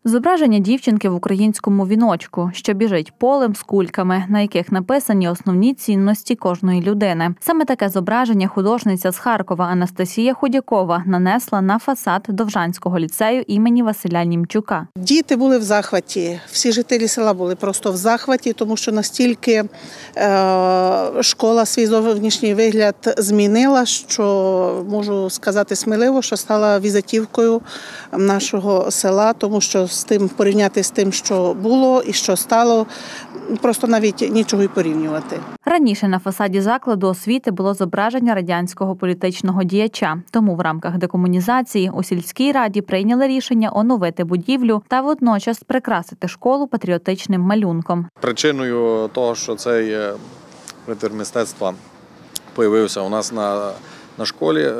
Зображення дівчинки в українському віночку, що біжить полем з кульками, на яких написані основні цінності кожної людини. Саме таке зображення художниця з Харкова Анастасія Худякова нанесла на фасад Довжанського ліцею імені Василя Німчука. Діти були в захваті, всі жителі села були просто в захваті, тому що настільки школа свій зовнішній вигляд змінила, що можу сказати сміливо, що стала візитівкою нашого села, тому що порівняти з тим, що було і що стало, просто навіть нічого й порівнювати. Раніше на фасаді закладу освіти було зображення радянського політичного діяча. Тому в рамках декомунізації у сільській раді прийняли рішення оновити будівлю та водночас прикрасити школу патріотичним малюнком. Причиною того, що цей витвір мистецтва з'явився у нас на школі,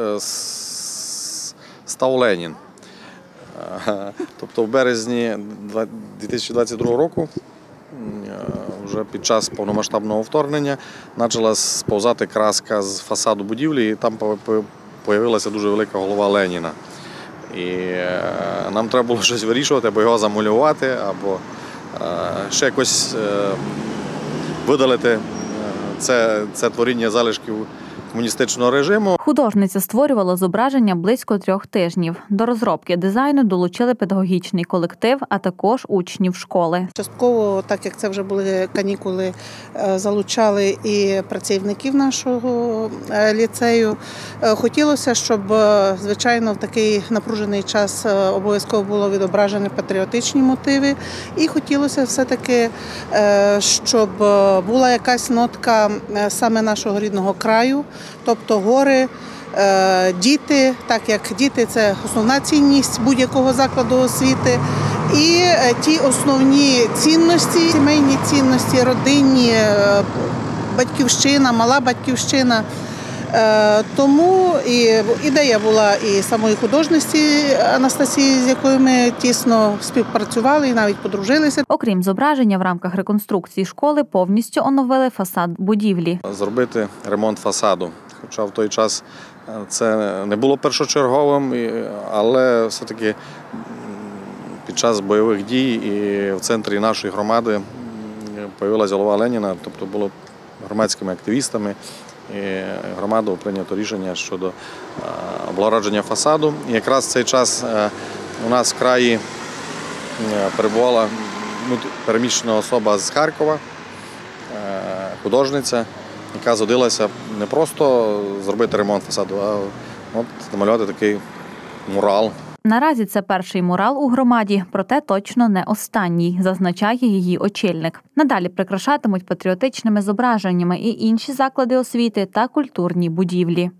став Ленін. Тобто в березні 2022 року, вже під час повномасштабного вторгнення, почала сповзати краска з фасаду будівлі, і там з'явилася дуже велика голова Леніна. І нам треба було щось вирішувати, або його замалювати, або ще якось видалити це творіння залишків комуністичного режиму. Художниця створювала зображення близько 3 тижнів. До розробки дизайну долучили педагогічний колектив, а також учнів школи. Частково, так як це вже були канікули, залучали і працівників нашого ліцею. Хотілося, щоб, звичайно, в такий напружений час обов'язково було відображені патріотичні мотиви. І хотілося все-таки, щоб була якась нотка саме нашого рідного краю, тобто гори, діти, так як діти – це основна цінність будь-якого закладу освіти, і ті основні цінності, сімейні цінності, родинні, батьківщина, мала батьківщина. Тому і ідея була і самої художниці Анастасії, з якою ми тісно співпрацювали і навіть подружилися. Окрім зображення, в рамках реконструкції школи повністю оновили фасад будівлі. Зробити ремонт фасаду. Хоча в той час це не було першочерговим, але все-таки під час бойових дій і в центрі нашої громади з'явилася голова Леніна, тобто було громадськими активістами. І громадою прийнято рішення щодо облагородження фасаду. І якраз в цей час у нас в краї перебувала переміщена особа з Харкова, художниця, яка згодилася не просто зробити ремонт фасаду, а намалювати такий мурал. Наразі це перший мурал у громаді, проте точно не останній, зазначає її очільник. Надалі прикрашатимуть патріотичними зображеннями і інші заклади освіти та культурні будівлі.